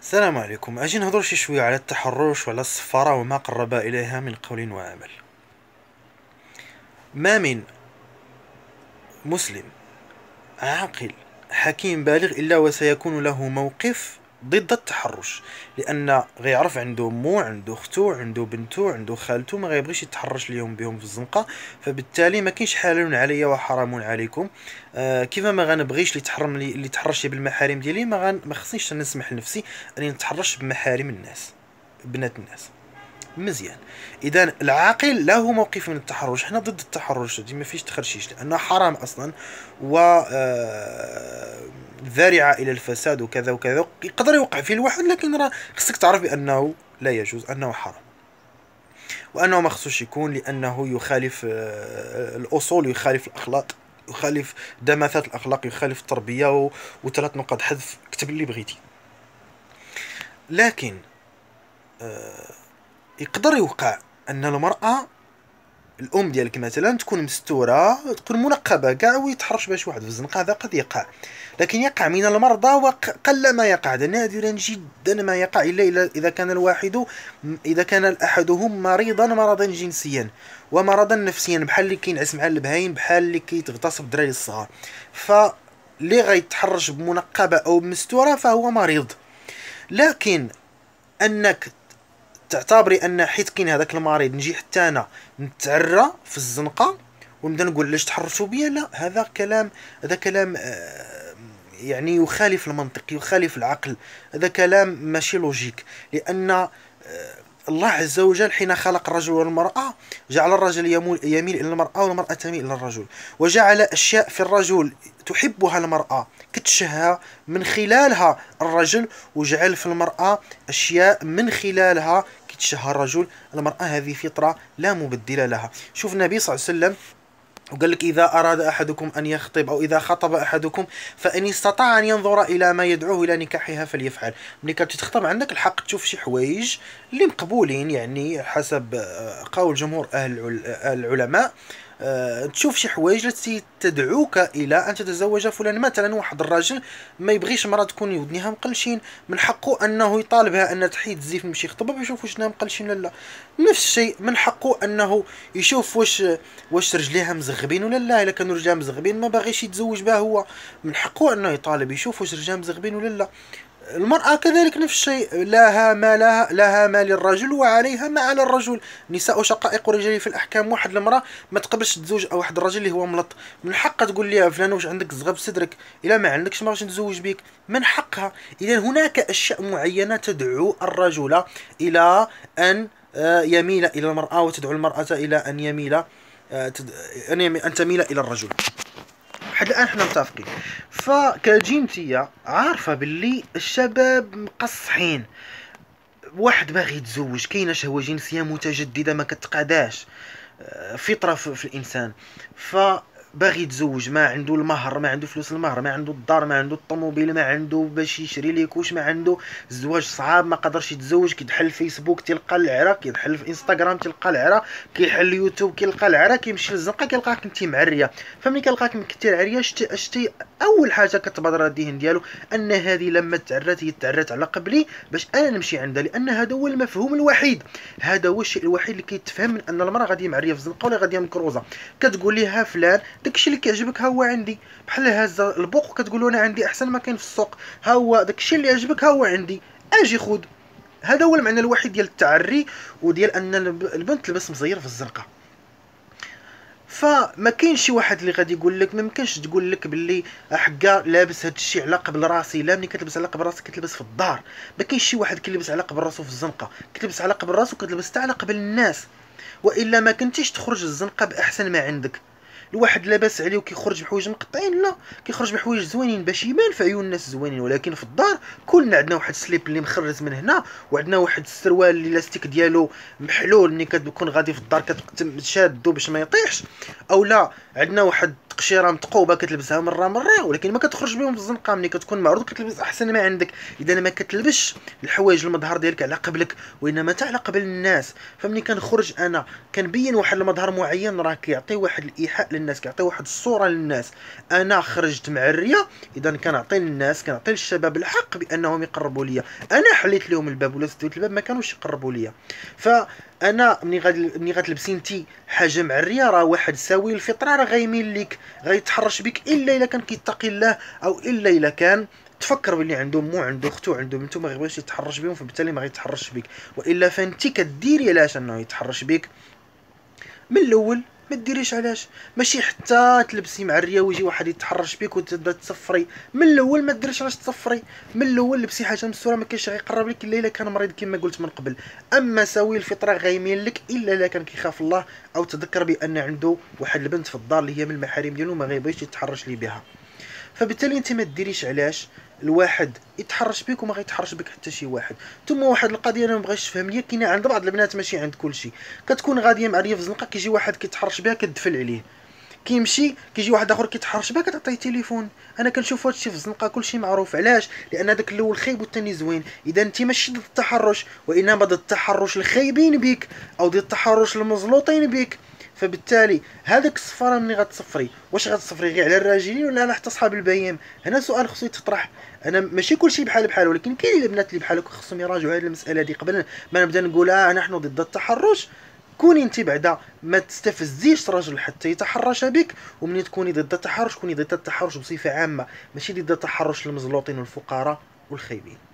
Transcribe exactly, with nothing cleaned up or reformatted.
السلام عليكم. أجي نهضر شي شوية على التحرش وعلى الصفارة وما قرب إليها من قول وعمل. ما من مسلم عاقل حكيم بالغ إلا وسيكون له موقف ضد التحرش، لأن غيعرف عنده مو عنده ختو عنده بنتو عنده خالتو ما غيبغيش يتحرش ليهم بهم في الزنقة. فبالتالي ما كاينش حلال عليا وحرام عليكم. آه كيف ما غنبغيش اللي تحرم لي اللي تحرش لي بالمحارم ديالي، ما غن ما خصنيش نسمح لنفسي اني نتحرش بمحارم الناس، بنات الناس. مزيان. اذا العاقل له موقف من التحرش، حنا ضد التحرش، دي ما فيش تخرشيش لانه حرام اصلا و آه، ذارعه الى الفساد وكذا وكذا. يقدر يوقع فيه الواحد، لكن راه خصك تعرف بانه لا يجوز، انه حرام وانه ما خصوش يكون، لانه يخالف آه، الاصول، يخالف الاخلاق، يخالف دماثات الاخلاق، يخالف التربيه و... وثلاث نقاط حذف، كتب اللي بغيتي. لكن آه، يقدر يوقع ان المراه الام ديالك مثلا تكون مستوره، تكون منقبه كاع، ويتحرش باش واحد في الزنقه، هذا قد يقع. لكن يقع من المرضى وقل ما يقع، هذا نادرا جدا ما يقع الا اذا كان الواحد اذا كان احدهم مريضا مرضا جنسيا ومرضا نفسيا، بحال اللي كينعس مع البهايم، بحال اللي كيتغتصب الدراري الصغار. فاللي غيتحرش بمنقبه او بمستوره فهو مريض. لكن انك تعتبري ان حيت كاين هذاك المريض نجي حتى انا نتعرى في الزنقه ونبدا نقول علاش تحرشوا بيا، لا، هذا كلام، هذا كلام آه، يعني يخالف المنطق، يخالف العقل، هذا كلام ماشي لوجيك. لان آه، الله عز وجل حين خلق الرجل والمرأة جعل الرجل يميل إلى المرأة والمرأة تميل إلى الرجل، وجعل أشياء في الرجل تحبها المرأة كتشهى من خلالها الرجل، وجعل في المرأة أشياء من خلالها كتشهى الرجل. المرأة هذه فطرة لا مبدل لها. شوف النبي صلى الله عليه وسلم وقال لك إذا أراد أحدكم أن يخطب أو إذا خطب أحدكم فإن استطاع أن ينظر إلى ما يدعوه إلى نكاحها فليفعل. ملي كتمشي تخطب عندك الحق تشوف شي حوايج اللي مقبولين، يعني حسب آه، قول جمهور أهل العل- أهل العلماء. آه، تشوف شي حوايج التي تدعوك الى ان تتزوج فلان. مثلا واحد الراجل ما يبغيش مرة تكون ودنيها مقلشين، من حقه انه يطالبها ان تحيد الزيف مشي يخطبها باش يشوف واش مقلشين ولا لا. نفس الشيء من حقه انه يشوف واش واش رجليها مزغبين ولا لا. الا كانوا رجليها مزغبين ما باغيش يتزوج بها، هو من حقه انه يطالب يشوف واش رجليها مزغبين ولا لا. المرأة كذلك نفس الشيء، لها ما لها, لها ما للرجل وعليها ما على الرجل. نساء شقائق رجال في الأحكام. واحد المرأة ما تقبلش تتزوج أو واحد الرجل اللي هو ملط، من حقها تقول لي فلان واش عندك زغب صدرك، إلا ما عندكش ما باغيش نتزوج بك، من حقها. إذا هناك أشياء معينة تدعو الرجل إلى أن آه، يميل إلى المرأة، وتدعو المرأة إلى أن يميل آه، تد- أن يمي- أن تميل إلى الرجل. لحد الان حنا متفقين. فكتجي نتيا عارفه باللي الشباب مقصحين، واحد باغي يتزوج، كاينه شهوه جنسيه متجدده ما كتقعداش، آه، فطره في, في الانسان. ف باغي يتزوج، ما عنده المهر، ما عنده فلوس المهر، ما عنده الدار، ما عنده الطوموبيل، ما عنده باش يشري لي كوش، ما عنده الزواج صعاب، ما قدرش يتزوج، كيدحل فيسبوك تلقى العرا، كيدحل في انستغرام تلقى العرا، كيحل يوتيوب كيلقى العرا، كيمشي للزنقه كيلقاك انت معريه. فملي كيلقاك كنتي عريه شتي اشتي اول حاجه كتبادر الذهن ديالو ان هذه لما تعرات هي تعرات على قبلي باش انا نمشي عندها، لان هذا هو المفهوم الوحيد، هذا هو الشيء الوحيد اللي كيتفهم من ان المراه غاديه معريه في الزنقه ولا غاديه مكروزه. كتقول لها فلان داكشي اللي كيعجبك ها هو عندي، بحال هازه البوق وكتقول انا عندي احسن ما كاين في السوق، ها هو داكشي اللي يعجبك ها هو عندي، اجي خذ. هذا هو المعنى الوحيد ديال التعري وديال ان البنت تلبس مزير في الزنقه. فما كاينش شي واحد اللي غادي يقول لك، ما يمكنش تقول لك باللي حكا لابس هذا الشيء على قبل راسي. لا، ملي كتلبس على قبل راسك كتلبس في الدار. ما كاينش شي واحد كيلبس على قبل راسو في الزنقه، كتلبس على قبل راسو كتلبس حتى على قبل الناس، والا ما كنتيش تخرج الزنقه باحسن ما عندك. الواحد لاباس عليه وكيخرج بحوايج مقطعين، لا، كيخرج بحوايج زوينين باش يبان في عيون الناس زوينين. ولكن في الدار كلنا عندنا واحد السليب اللي مخرز من هنا، وعندنا واحد السروال اللي لاستيك ديالو محلول، ملي كتكون غادي في الدار كتشادو باش ما يطيحش، او لا عندنا واحد تقشيره متقوبه كتلبسها مره مره، ولكن ما كتخرج بهم في الزنقه. ملي كتكون معروض كتلبس احسن ما عندك. اذا ما كتلبسش الحوايج المظهر ديالك على قبلك، وانما حتى على قبل الناس. فملي كنخرج انا كنبين واحد المظهر معين، راه كيعطي واحد الايحاء للناس، كيعطي واحد الصوره للناس. انا خرجت معريه، اذا كنعطي للناس، كنعطي للشباب الحق بانهم يقربوا ليا. انا حليت لهم الباب ولا سديت الباب، ما كانوش يقربوا ليا. فانا ملي غادي ملي غتلبسي انت حاجه معريه، راه واحد سوي الفطره راه غيميل ليك، غيتحرش بك، الا الا كان كيتقي الله، او الا الا كان تفكر باللي عنده مو عنده اختو عنده بنتو ما غيبغيش يتحرش بهم، فبالتالي ما غيتحرش بك. والا فانت كديري علاش انه يتحرش بك من الاول. ما ديريش علاش، ماشي حتى تلبسي معريه ويجي واحد يتحرش بك وتبدا تصفري. من الاول ما ديريش علاش تصفري، من الاول لبسي حاجه مستوره، ما كاينش غيقرب لك الا الا كان مريض كما قلت من قبل. اما سوي الفطره غيميل لك الا الا كان كيخاف الله، او تذكر بان عنده واحد البنت في الدار اللي هي من المحارم ديالو ما غيبغيش يتحرش لي بها. فبالتالي انت ما ديريش علاش الواحد يتحرش بك وما غيتحرش بك حتى شي واحد. ثم واحد القضيه انا ما بغيتش تفهم ليا، كاينه عند بعض البنات ماشي عند كلشي. كتكون غاديه معريه في الزنقه، كيجي واحد كيتحرش بها كتدفل عليه، كيمشي كيجي واحد اخر كيتحرش بها كتعطيه تليفون. انا كنشوف هادشي في الزنقه كلشي معروف. علاش؟ لان هذاك الاول خايب والثاني زوين. اذا انت ماشي ضد التحرش، وانما ضد التحرش الخايبين بك، او ضد التحرش المزلوطين بك. فبالتالي هذاك الصفاره ملي غتصفري، واش غتصفري غير على الراجلين ولا على حتى صحاب البهيم؟ هنا سؤال خصو يتطرح. انا ماشي كلشي بحال بحال، ولكن كاين البنات اللي بحالك خصهم يراجعوا هذه المساله هذه قبل ما نبدا نقول اه نحن ضد التحرش. كوني انت بعدا ما تستفزيش رجل حتى يتحرش بك، ومني تكوني ضد التحرش كوني ضد التحرش بصفه عامه، ماشي ضد التحرش المزلوطين والفقراء والخايبين.